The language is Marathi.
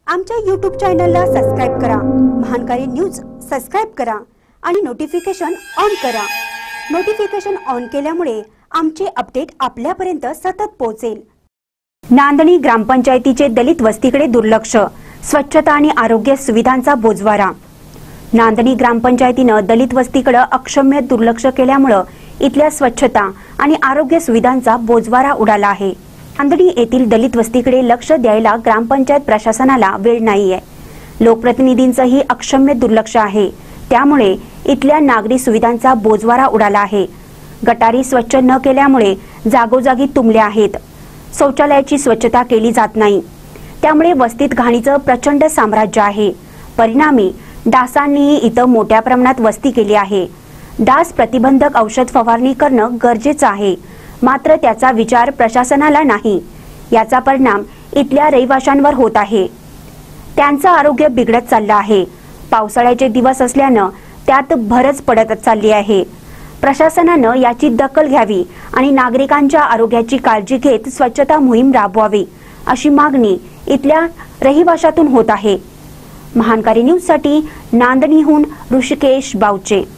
आमच्या YouTube चॅनलला सबस्क्राइब करा, महानकारी न्यूज सबस्क्राइब करा आणि नोटिफिकेशन ऑन करा। नोटिफिकेशन ऑन केल्यामुळे आमचे अपडेट आपल्यापर्यंत सतत पोहोचेल। नांदणी ग्रामपंचायतीचे दलित वस्तीकडे दुर्लक्ष, स्वच्छता आणि आरोग्य सुविधांचा बोजवारा। नांदणी ग्रामपंचायतीने दलित वस्तीकडे अक्षम्य दुर्लक्ष केल्यामुळे इथल्या स्वच्छता आणि आरोग्य सुविधांचा बोजवारा उडाला आहे। नांदणी येथील दलित वस्तीकडे लक्ष द्यायला ग्रामपंचायत प्रशासनाला वेळ नाहीये। लोकप्रतिनिधींचंही अक्षम्य दुर्लक्ष आहे, त्यामुळे इथल्या नागरी सुविधांचा बोजवारा उडाला आहे। गटारी स्वच्छ न केल्यामुळे जागोजागी तुंबल्या आहेत। शौचालयाची स्वच्छता केली जात नाही, त्यामुळे वस्तीत घाणीचं प्रचंड साम्राज्य आहे। परिणामी डासांनीही इथं मोठ्या प्रमाणात वस्ती केली आहे। डास प्रतिबंधक औषध फवारणी करणं गरजेचं आहे, मात्र त्याचा विचार प्रशासनाला नाही। याचा परिणाम इथल्या रहिवाशांवर होत आहे। त्यांचं आरोग्य बिघडत चाललं आहे। पावसाळ्याचे दिवस असल्यानं त्यात भरच पडत चालली आहे। प्रशासनानं याची दखल घ्यावी आणि नागरिकांच्या आरोग्याची काळजी घेत स्वच्छता मोहीम राबवावी, अशी मागणी इथल्या रहिवाशातून होत आहे। महानकारी न्यूज साठी नांदणीहून ऋषिकेश बावचे।